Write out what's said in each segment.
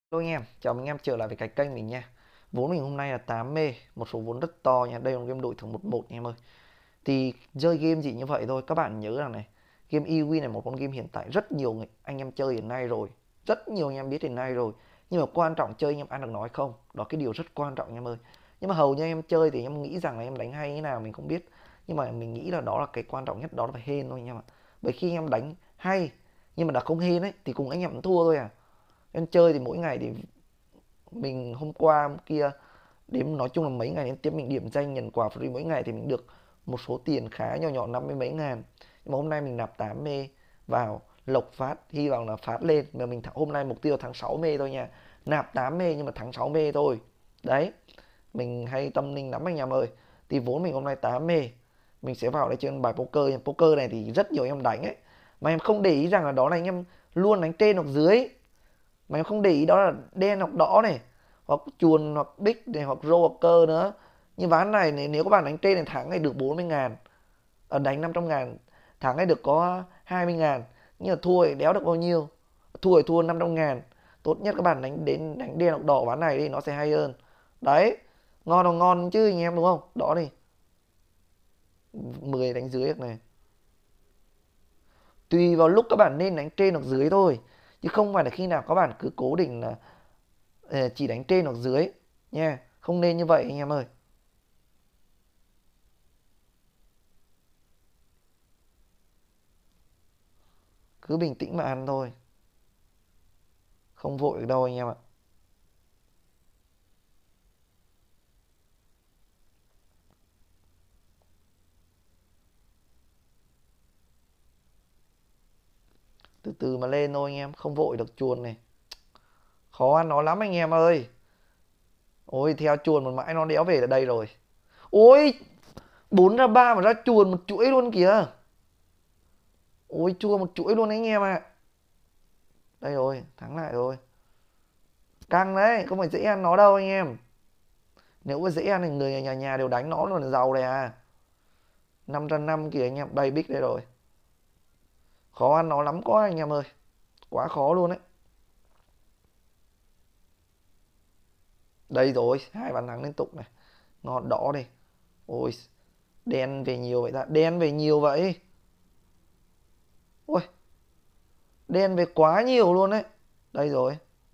Hello anh em, chào mừng anh em trở lại với cái kênh mình nha. Vốn mình hôm nay là 8 mê, một số vốn rất to nha. Đây là game đội thưởng 11 nha em ơi. Thì chơi game gì như vậy thôi, các bạn nhớ rằng này, game eWin là một con game hiện tại rất nhiều anh em chơi hiện nay rồi. Rất nhiều anh em biết hiện nay rồi. Nhưng mà quan trọng chơi anh em ăn được nói không? Đó cái điều rất quan trọng anh em ơi. Nhưng mà hầu như anh em chơi thì em nghĩ rằng là em đánh hay như nào mình không biết. Nhưng mà mình nghĩ là đó là cái quan trọng nhất, đó là phải hên thôi anh em ạ. Bởi khi anh em đánh hay nhưng mà đã không hên ấy thì cùng anh em cũng thua thôi à. Em chơi thì mỗi ngày thì mình hôm qua hôm kia đến nói chung là mấy ngày liên tiếp mình điểm danh nhận quà free mỗi ngày thì mình được một số tiền khá nhỏ nhỏ 50 mấy ngàn. Nhưng mà hôm nay mình nạp 8 mê vào lộc phát, hy vọng là phát lên. Mà mình hôm nay mục tiêu thắng 6 mê thôi nha. Nạp 8 mê nhưng mà thắng 6 mê thôi. Đấy, mình hay tâm linh lắm anh em ơi. Thì vốn mình hôm nay 8 mê. Mình sẽ vào đây chơi bài poker. Poker này thì rất nhiều em đánh ấy. Mà em không để ý rằng là đó là anh em luôn đánh trên hoặc dưới. Mà em không để ý đó là đen hoặc đỏ này, hoặc chuồn hoặc bích này, hoặc rô hoặc cơ nữa. Như ván này nếu các bạn đánh trên này thắng thì được 40 ngàn, đánh 500 ngàn, thắng thì được có 20 ngàn. Nhưng mà thua thì đéo được bao nhiêu, thua thì thua 500 ngàn. Tốt nhất các bạn đánh đen hoặc đỏ ván này đi, nó sẽ hay hơn. Đấy, ngon là ngon chứ anh em đúng không? Đó đi, 10 đánh dưới được này. Tùy vào lúc các bạn nên đánh trên hoặc dưới thôi, chứ không phải là khi nào các bạn cứ cố định là chỉ đánh trên hoặc dưới nha, không nên như vậy anh em ơi. Cứ bình tĩnh mà ăn thôi, không vội được đâu anh em ạ. Từ từ mà lên thôi anh em, không vội được. Chuồn này khó ăn nó lắm anh em ơi. Ôi theo chuồn một mãi nó đéo về ở đây rồi. Ôi 4 ra 3 mà ra chuồn một chuỗi luôn kìa. Ôi chua một chuỗi luôn anh em ạ. Đây rồi, thắng lại rồi. Căng đấy, không phải dễ ăn nó đâu anh em. Nếu mà dễ ăn thì người nhà nhà đều đánh nó luôn là giàu này à. 5 kìa anh em, đây big đây rồi. Khó ăn nó lắm quá anh em ơi, quá khó luôn đấy. Đây rồi, hai bàn thắng liên tục này. Ngon đỏ đi. Ôi, đen về nhiều vậy ta, đen về nhiều vậy. Ôi, đen về quá nhiều luôn đấy. Đây rồi.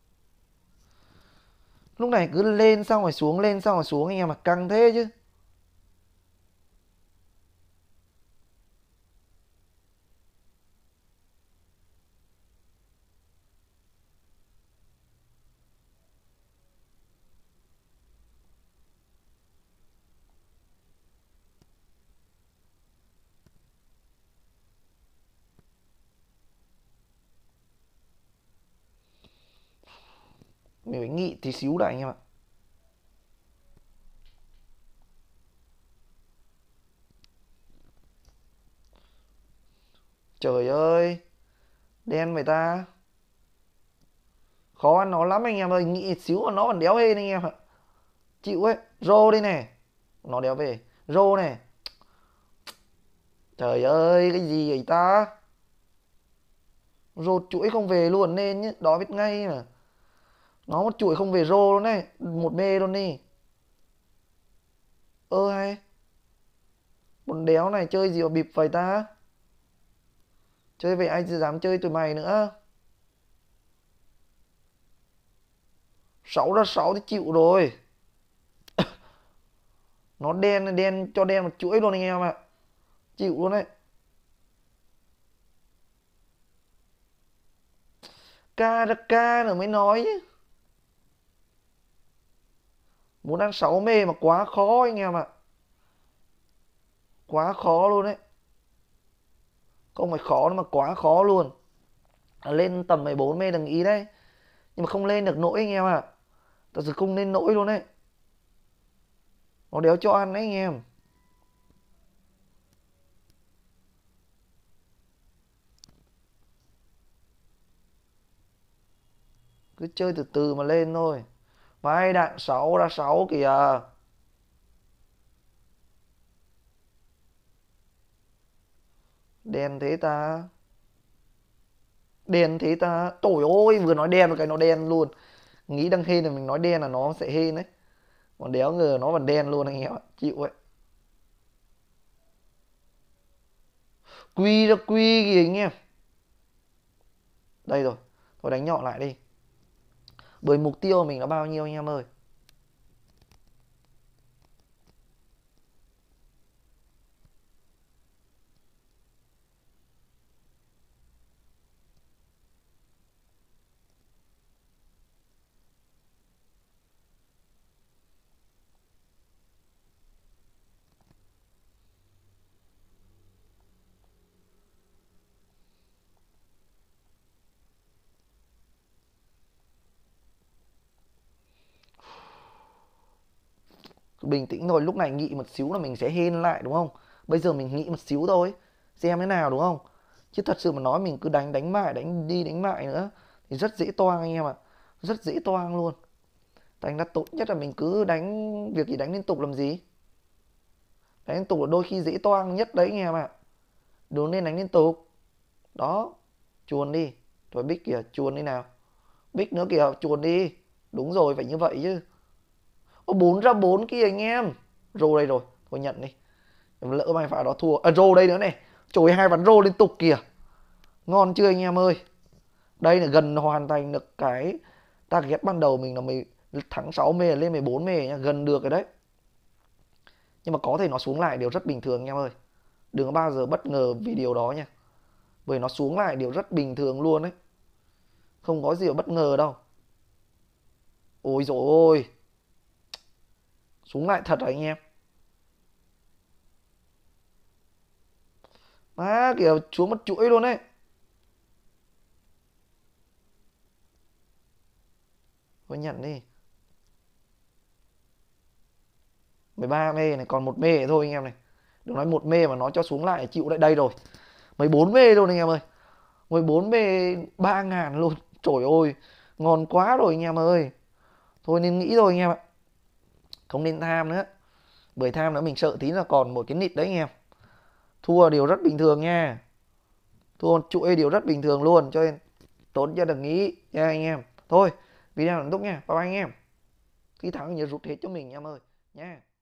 Lúc này cứ lên xong rồi xuống, lên xong rồi xuống anh em, mà căng thế chứ. Mình phải nghĩ tí xíu đã anh em ạ. Trời ơi, đen vậy ta. Khó ăn nó lắm anh em ơi, nghĩ xíu mà nó còn đéo hên anh em ạ. Chịu ấy, rô đi nè. Nó đéo về. Rô này. Trời ơi, cái gì vậy ta. Rô chuỗi không về luôn nên nhá, đó biết ngay mà. Nó một chuỗi không về rô luôn đấy, một mê luôn đi. Ơ hay, bọn đéo này chơi gì mà bịp vậy ta. Chơi vậy ai dám chơi tụi mày nữa. 6 ra 6 thì chịu rồi. Nó đen đen cho đen một chuỗi luôn anh em ạ. Chịu luôn đấy. Ca ra ca nữa mới nói chứ. Muốn ăn 6 mê mà quá khó anh em ạ. Quá khó luôn đấy. Không phải khó mà quá khó luôn. Lên tầm 14 mê đừng ý đấy. Nhưng mà không lên được nỗi anh em ạ. Thật sự không lên nỗi luôn đấy. Nó đéo cho ăn đấy anh em. Cứ chơi từ từ mà lên thôi. Vai đạn 6 ra 6 kìa. Đen thế ta. Đen thế ta. Trời ơi vừa nói đen một cái nó đen luôn. Nghĩ đang hên là mình nói đen là nó sẽ hên đấy. Còn đéo ngờ nó vẫn đen luôn anh em ạ. Chịu ấy. Quy ra quy kìa anh em. Đây rồi. Thôi đánh nhỏ lại đi. Bởi mục tiêu của mình là bao nhiêu anh em ơi? Bình tĩnh thôi, lúc này nghĩ một xíu là mình sẽ hên lại đúng không? Bây giờ mình nghĩ một xíu thôi, xem thế nào đúng không? Chứ thật sự mà nói mình cứ đánh mãi, đánh đi đánh mãi nữa thì rất dễ toang anh em ạ. Rất dễ toang luôn. Thành ra tốt nhất là mình cứ đánh, việc gì đánh liên tục làm gì? Đánh liên tục là đôi khi dễ toang nhất đấy anh em ạ. Đừng nên đánh liên tục. Đó, chuồn đi. Thôi bích kìa, chuồn đi nào. Bích nữa kìa, chuồn đi. Đúng rồi, phải như vậy chứ. Ô 4 ra 4 kia anh em. Rô đây rồi, thôi nhận đi. Lỡ may pha đó thua. À rô đây nữa này. Trời, hai ván rô liên tục kìa. Ngon chưa anh em ơi? Đây là gần hoàn thành được cái target ban đầu mình là thắng 6 mê lên 14 mê nha, gần được rồi đấy. Nhưng mà có thể nó xuống lại điều rất bình thường anh em ơi. Đừng có bao giờ bất ngờ vì điều đó nha. Bởi nó xuống lại điều rất bình thường luôn đấy. Không có gì bất ngờ đâu. Ôi dồi ôi. Xuống lại thật hả anh em? Má kìa, xuống mất chuỗi luôn đấy. Thôi nhận đi. 13 mê này, còn một mê thôi anh em này. Đừng nói một mê mà nó cho xuống lại chịu đấy. Đây rồi. 14 mê luôn anh em ơi. 14 mê 3.000 luôn. Trời ơi, ngon quá rồi anh em ơi. Thôi nên nghĩ rồi anh em ạ. Không nên tham nữa. Bởi tham nữa mình sợ tí là còn một cái nịt đấy anh em. Thua điều rất bình thường nha. Thua chuỗi điều rất bình thường luôn. Cho nên tốt cho đừng nghĩ nha anh em. Thôi, video là kết thúc nha. Bye bye anh em. Khi thắng nhớ rút hết cho mình em ơi. Nha.